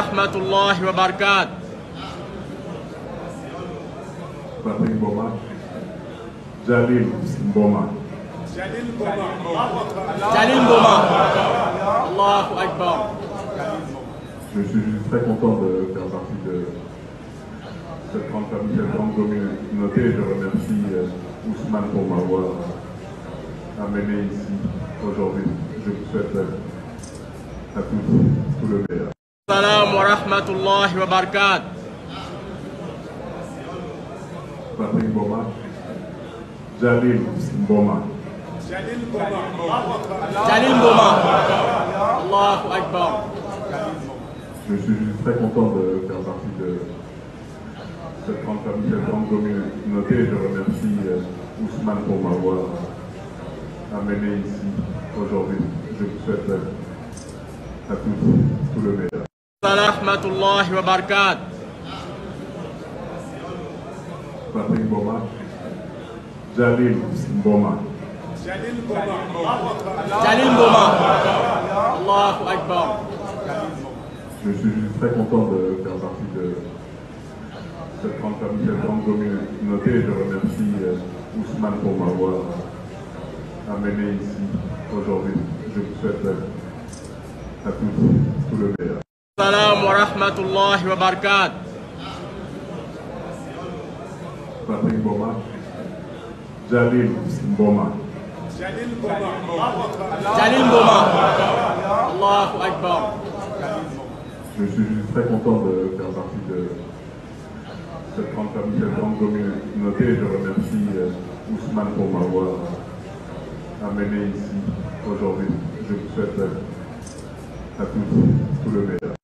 Rahmatullahi wa barakatuh. Patrick Mboma, Jalil Mboma. Jalil Mboma. Allahu Akbar. Je suis très content de faire partie de cette grande famille, cette grande communauté. Je remercie Ousmane pour m'avoir amené ici aujourd'hui. Je vous souhaite à tous tout le meilleur. Salam wa rahmatullahi wa barakatuh. Patrick Mboma, Jalil Mboma. Jalil Mboma. Allahu Akbar. Je suis très content de faire partie de cette grande famille, cette grande communauté. Je remercie Ousmane pour m'avoir amené ici aujourd'hui. Je vous souhaite à tous tout le meilleur. Salam wa rahmatullahi wa barakatuh. Patrick Mboma, Jalil Mboma. Jalil Mboma. Allahu Akbar. Je suis très content de faire partie de cette grande famille, cette grande communauté. Je remercie Ousmane pour m'avoir amené ici aujourd'hui. Je vous souhaite à tous tout le meilleur. Salam wa rahmatullahi wa barakatuh. Patrick Mboma, Jalil Mboma. Jalil Mboma. Allahu Akbar. Je suis très content de faire partie de cette grande famille, cette grande communauté. Je remercie Ousmane pour m'avoir amené ici aujourd'hui. Je vous souhaite à tous tout le meilleur.